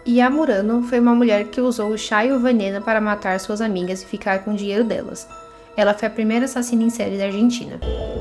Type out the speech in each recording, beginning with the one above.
Iá Murano foi uma mulher que usou o chá e o veneno para matar suas amigas e ficar com o dinheiro delas. Ela foi a primeira assassina em série da Argentina.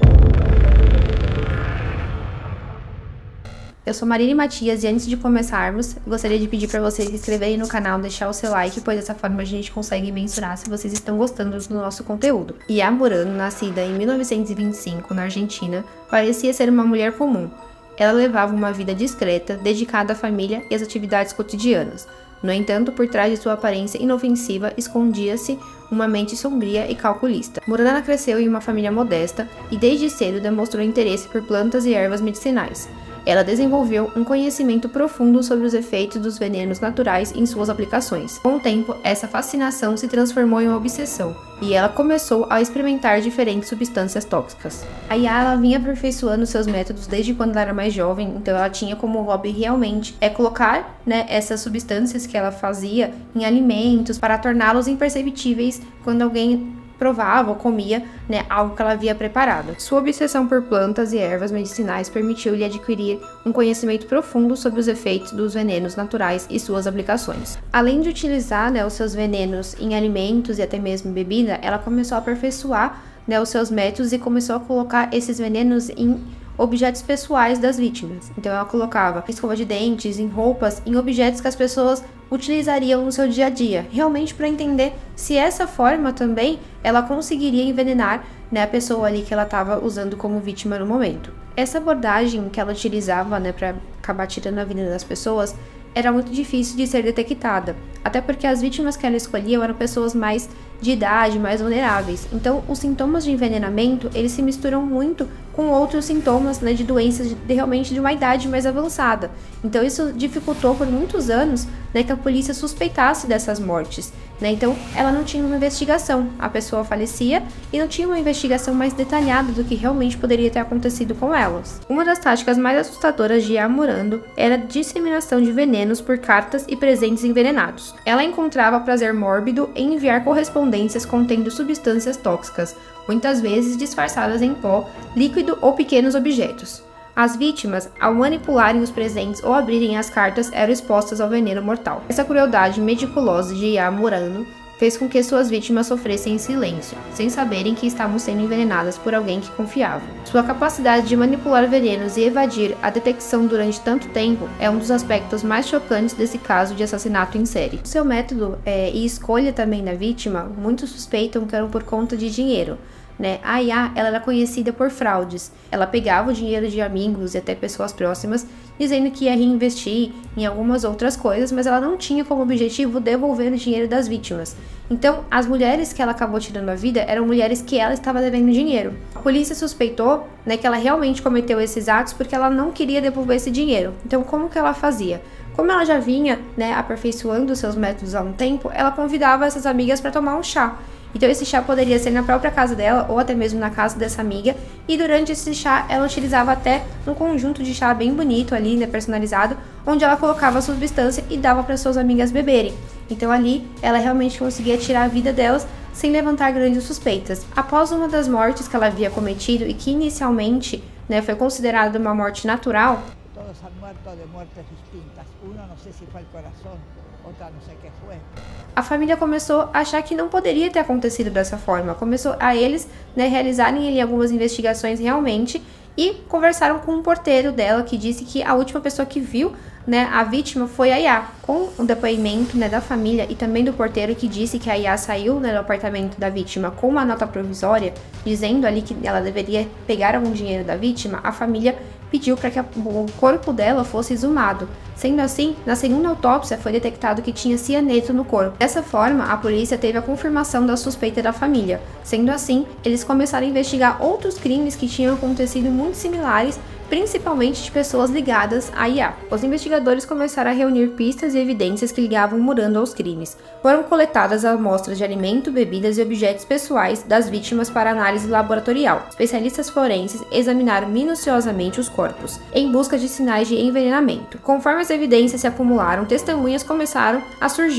Eu sou Marine Matias e antes de começarmos, gostaria de pedir para vocês se inscreverem no canal e deixar o seu like, pois dessa forma a gente consegue mensurar se vocês estão gostando do nosso conteúdo. Iá Murano, nascida em 1925 na Argentina, parecia ser uma mulher comum. Ela levava uma vida discreta, dedicada à família e às atividades cotidianas. No entanto, por trás de sua aparência inofensiva, escondia-se uma mente sombria e calculista. Murano cresceu em uma família modesta e desde cedo demonstrou interesse por plantas e ervas medicinais. Ela desenvolveu um conhecimento profundo sobre os efeitos dos venenos naturais em suas aplicações. Com o tempo, essa fascinação se transformou em uma obsessão, e ela começou a experimentar diferentes substâncias tóxicas. A Iá, ela vinha aperfeiçoando seus métodos desde quando ela era mais jovem, então ela tinha como hobby realmente colocar essas substâncias que ela fazia em alimentos para torná-los imperceptíveis quando alguém provava ou comia algo que ela havia preparado. Sua obsessão por plantas e ervas medicinais permitiu-lhe adquirir um conhecimento profundo sobre os efeitos dos venenos naturais e suas aplicações. Além de utilizar os seus venenos em alimentos e até mesmo bebida, ela começou a aperfeiçoar os seus métodos e começou a colocar esses venenos em objetos pessoais das vítimas. Então ela colocava escova de dentes, em roupas, em objetos que as pessoas utilizariam no seu dia a dia, realmente para entender se essa forma também ela conseguiria envenenar a pessoa ali que ela estava usando como vítima no momento. Essa abordagem que ela utilizava para acabar tirando a vida das pessoas era muito difícil de ser detectada, até porque as vítimas que ela escolhia eram pessoas mais de idade, mais vulneráveis. Então, os sintomas de envenenamento, eles se misturam muito com outros sintomas de doenças realmente de uma idade mais avançada. Então, isso dificultou por muitos anos que a polícia suspeitasse dessas mortes. Então, ela não tinha uma investigação. A pessoa falecia e não tinha uma investigação mais detalhada do que realmente poderia ter acontecido com elas. Uma das táticas mais assustadoras de Iá Murano era a disseminação de venenos por cartas e presentes envenenados. Ela encontrava prazer mórbido em enviar correspondências contendo substâncias tóxicas, muitas vezes disfarçadas em pó, líquido ou pequenos objetos. As vítimas, ao manipularem os presentes ou abrirem as cartas, eram expostas ao veneno mortal. Essa crueldade meticulosa de Iá Murano fez com que suas vítimas sofressem em silêncio, sem saberem que estavam sendo envenenadas por alguém que confiavam. Sua capacidade de manipular venenos e evadir a detecção durante tanto tempo é um dos aspectos mais chocantes desse caso de assassinato em série. Seu método e escolha também da vítima, muitos suspeitam que eram por conta de dinheiro. A Iá, ela era conhecida por fraudes. Ela pegava o dinheiro de amigos e até pessoas próximas, dizendo que ia reinvestir em algumas outras coisas, mas ela não tinha como objetivo devolver o dinheiro das vítimas. Então, as mulheres que ela acabou tirando a vida eram mulheres que ela estava devendo dinheiro. A polícia suspeitou que ela realmente cometeu esses atos porque ela não queria devolver esse dinheiro. Então, como que ela fazia? Como ela já vinha aperfeiçoando seus métodos há um tempo, ela convidava essas amigas para tomar um chá. Então esse chá poderia ser na própria casa dela ou até mesmo na casa dessa amiga, e durante esse chá ela utilizava até um conjunto de chá bem bonito ali, personalizado, onde ela colocava a substância e dava para suas amigas beberem. Então ali ela realmente conseguia tirar a vida delas sem levantar grandes suspeitas. Após uma das mortes que ela havia cometido e que inicialmente foi considerada uma morte natural, todos han muerto de muertes distintas. Uno no sé si fue el corazón, otra no sé qué fue. A família começou a achar que não poderia ter acontecido dessa forma. Começou a eles realizarem ali algumas investigações realmente e conversaram com um porteiro dela que disse que a última pessoa que viu a vítima foi a Iá. Com o depoimento da família e também do porteiro que disse que a Iá saiu do apartamento da vítima com uma nota provisória, dizendo ali que ela deveria pegar algum dinheiro da vítima, a família pediu para que o corpo dela fosse exumado. Sendo assim, na segunda autópsia foi detectado que tinha cianeto no corpo. Dessa forma, a polícia teve a confirmação da suspeita da família. Sendo assim, eles começaram a investigar outros crimes que tinham acontecido muito similares, principalmente de pessoas ligadas a Iá. Os investigadores começaram a reunir pistas e evidências que ligavam Murano aos crimes. Foram coletadas amostras de alimento, bebidas e objetos pessoais das vítimas para análise laboratorial. Especialistas forenses examinaram minuciosamente os corpos, em busca de sinais de envenenamento. Conforme as evidências se acumularam, testemunhas começaram a surgir.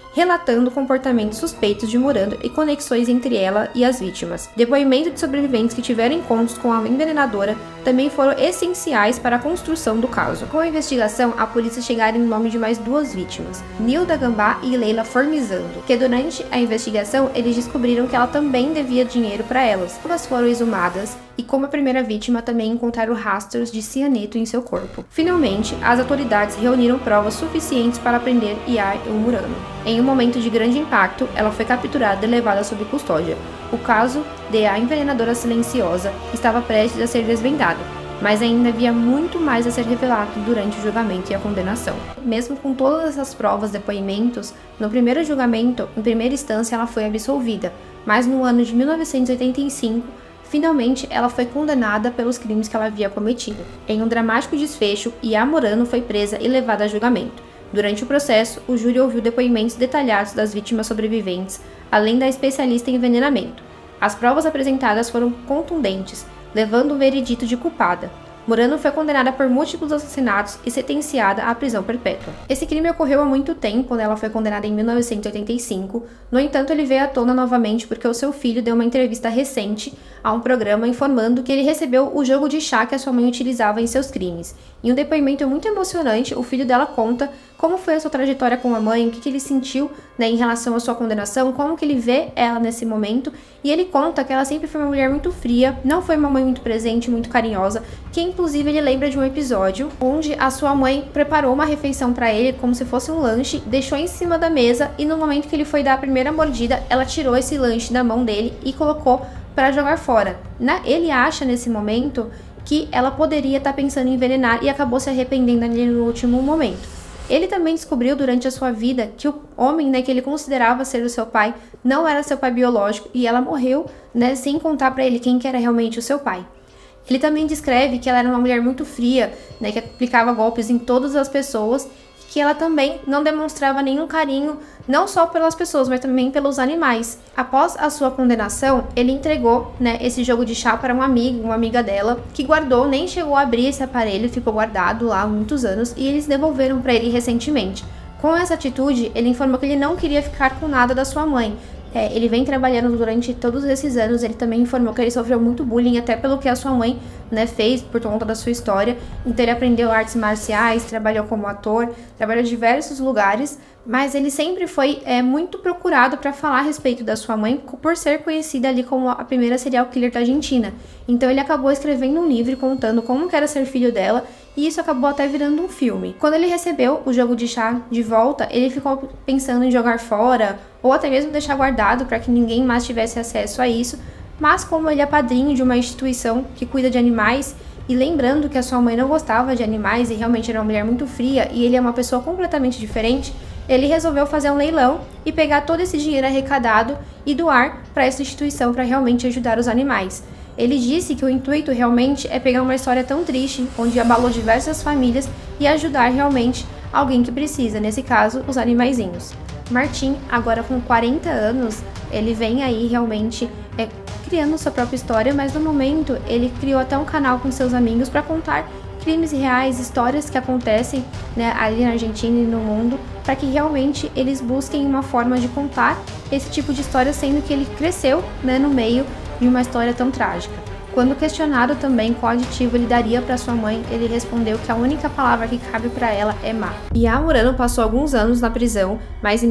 relatando comportamentos suspeitos de Murano e conexões entre ela e as vítimas. Depoimentos de sobreviventes que tiveram encontros com a envenenadora também foram essenciais para a construção do caso. Com a investigação, a polícia chegaram em nome de mais 2 vítimas, Nilda Gambá e Leila Formizando, que durante a investigação eles descobriram que ela também devia dinheiro para elas. Ambas foram exumadas e, como a primeira vítima, também encontraram rastros de cianeto em seu corpo. Finalmente, as autoridades reuniram provas suficientes para prender Yar Murano. Em um momento de grande impacto, ela foi capturada e levada sob custódia. O caso de A Envenenadora Silenciosa estava prestes a ser desvendado, mas ainda havia muito mais a ser revelado durante o julgamento e a condenação. Mesmo com todas essas provas e depoimentos, no primeiro julgamento, em primeira instância, ela foi absolvida, mas no ano de 1985, finalmente ela foi condenada pelos crimes que ela havia cometido. Em um dramático desfecho, Yar Murano foi presa e levada a julgamento. Durante o processo, o júri ouviu depoimentos detalhados das vítimas sobreviventes, além da especialista em envenenamento. As provas apresentadas foram contundentes, levando o veredito de culpada. Murano foi condenada por múltiplos assassinatos e sentenciada à prisão perpétua. Esse crime ocorreu há muito tempo, ela foi condenada em 1985, no entanto ele veio à tona novamente porque o seu filho deu uma entrevista recente a um programa informando que ele recebeu o jogo de chá que a sua mãe utilizava em seus crimes. Em um depoimento muito emocionante, o filho dela conta como foi a sua trajetória com a mãe, o que ele sentiu em relação à sua condenação, como que ele vê ela nesse momento, e ele conta que ela sempre foi uma mulher muito fria, não foi uma mãe muito presente, muito carinhosa, que inclusive ele lembra de um episódio onde a sua mãe preparou uma refeição para ele como se fosse um lanche, deixou em cima da mesa e no momento que ele foi dar a primeira mordida, ela tirou esse lanche da mão dele e colocou para jogar fora. Ele acha nesse momento que ela poderia estar pensando em envenenar e acabou se arrependendo ali no último momento. Ele também descobriu durante a sua vida que o homem, que ele considerava ser o seu pai, não era seu pai biológico e ela morreu, sem contar para ele quem que era realmente o seu pai. Ele também descreve que ela era uma mulher muito fria, que aplicava golpes em todas as pessoas, que ela também não demonstrava nenhum carinho, não só pelas pessoas, mas também pelos animais. Após a sua condenação, ele entregou esse jogo de chá para uma amiga dela, que guardou, nem chegou a abrir esse aparelho, ficou guardado lá há muitos anos, e eles devolveram para ele recentemente. Com essa atitude, ele informou que ele não queria ficar com nada da sua mãe. Ele vem trabalhando durante todos esses anos, ele também informou que ele sofreu muito bullying, até pelo que a sua mãe fez por conta da sua história. Então ele aprendeu artes marciais, trabalhou como ator, trabalhou em diversos lugares, mas ele sempre foi muito procurado para falar a respeito da sua mãe, por ser conhecida ali como a primeira serial killer da Argentina. Então ele acabou escrevendo um livro contando como que era ser filho dela, e isso acabou até virando um filme. Quando ele recebeu o jogo de chá de volta, ele ficou pensando em jogar fora, ou até mesmo deixar guardado para que ninguém mais tivesse acesso a isso, mas como ele é padrinho de uma instituição que cuida de animais, e lembrando que a sua mãe não gostava de animais e realmente era uma mulher muito fria, e ele é uma pessoa completamente diferente, ele resolveu fazer um leilão e pegar todo esse dinheiro arrecadado e doar para essa instituição para realmente ajudar os animais. Ele disse que o intuito realmente é pegar uma história tão triste, onde abalou diversas famílias, e ajudar realmente alguém que precisa, nesse caso, os animaizinhos. Martin, agora com 40 anos, ele vem aí realmente criando sua própria história, mas no momento ele criou até um canal com seus amigos para contar crimes reais, histórias que acontecem ali na Argentina e no mundo, para que realmente eles busquem uma forma de contar esse tipo de história, sendo que ele cresceu no meio de uma história tão trágica. Quando questionado também qual aditivo ele daria para sua mãe, ele respondeu que a única palavra que cabe para ela é má. Yar Murano passou alguns anos na prisão, mas em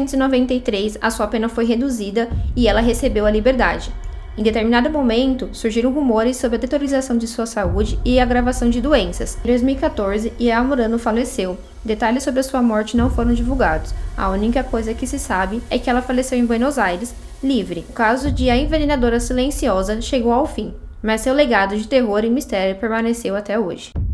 1993 a sua pena foi reduzida e ela recebeu a liberdade. Em determinado momento, surgiram rumores sobre a deteriorização de sua saúde e a agravação de doenças. Em 2014, Yar Murano faleceu. Detalhes sobre a sua morte não foram divulgados. A única coisa que se sabe é que ela faleceu em Buenos Aires, livre. O caso de A Envenenadora Silenciosa chegou ao fim, mas seu legado de terror e mistério permaneceu até hoje.